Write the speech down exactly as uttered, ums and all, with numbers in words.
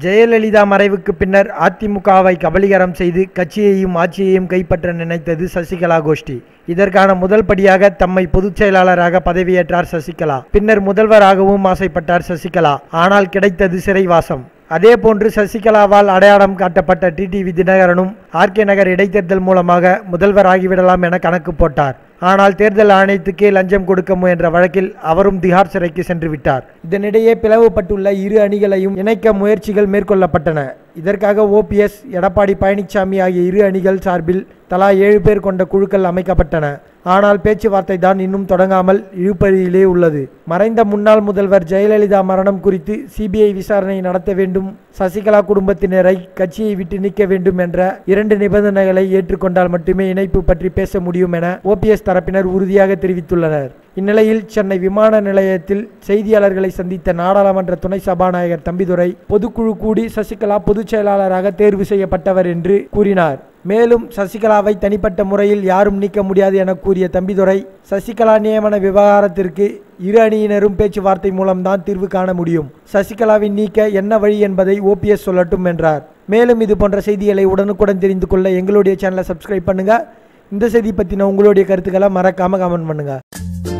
ஜெயலலிதா மறைவுக்கு பின்னர் அதிமுகவை கபலீகரம் செய்து கட்சியையும் ஆட்சியையும் கைப்பற்ற நினைத்தது சசிகலா கோஷ்டி. இதற்கான முதல் படியாக தம்மை பொதுச் செயலாளராக பதவியேற்றார் சசிகலா. பின்னர் முதல்வராகவும் ஆசைப்பட்டார் சசிகலா. ஆனால் கிடைத்தது சிறைவாசம். அதேபோன்று சசிகலாவால் அடையாளம் காட்டப்பட்ட டிடிவி தினகரனும் ஆர்கே நகர் இடைத்தேர்தல் மூலமாக முதல்வர் ஆகிவிடலாம் என கணக்கு போட்டார். ஆனால் தேர்தல் ஆணையத்துக்கே லஞ்சம் கொடுக்க முயன்ற வழக்கில் அவரும் திஹார் சிறைக்கு சென்று விட்டார். இதனிடையே பிளவுபட்டுள்ள இரு அணிகளையும் இணைக்க முயற்சிகள் மேற்கொள்ளப்பட்டன. இதற்காக ஓபிஎஸ், எடப்பாடி பழனிசாமி ஆகிய இரு அணிகள் சார்பில் தலா ஏழு பேர் கொண்ட குழுக்கள் அமைக்கப்பட்டன. ஆனால் பேச்சுவார்த்தை தான் இன்னும் தொடங்காமல் இழுபறியிலே உள்ளது. மறைந்த முன்னாள் முதல்வர் ஜெயலலிதா மரணம் குறித்து சிபிஐ விசாரணை நடத்த வேண்டும், சசிகலா குடும்பத்தினரை கட்சியை விட்டு நீக்க வேண்டும் என்ற இரண்டு நிபந்தனைகளை ஏற்றுக்கொண்டால் மட்டுமே இணைப்பு பற்றி பேச முடியும் என ஓபிஎஸ் தரப்பினர் உறுதியாக தெரிவித்துள்ளனர். இந்நிலையில் சென்னை விமான நிலையத்தில் செய்தியாளர்களை சந்தித்த நாடாளுமன்ற துணை சபாநாயகர் தம்பிதுரை பொதுக்குழு கூடி சசிகலா பொதுச் செயலாளராக தேர்வு செய்யப்பட்டவர் என்று கூறினார். மேலும் சசிகலாவை தனிப்பட்ட முறையில் யாரும் நீக்க முடியாது என கூறிய தம்பிதுரை, சசிகலா நியமன விவகாரத்திற்கு இரு அணியினரும் பேச்சுவார்த்தை மூலம்தான் தீர்வு காண முடியும். சசிகலாவின் நீக்க என்ன வழி என்பதை ஓபிஎஸ் சொல்லட்டும் என்றார். மேலும் இது போன்ற செய்திகளை உடனுக்குடன் தெரிந்து கொள்ள எங்களுடைய சேனலை சப்ஸ்கிரைப் பண்ணுங்க. இந்த செய்தி பற்றின உங்களுடைய கருத்துக்களை மறக்காம கமெண்ட் பண்ணுங்க.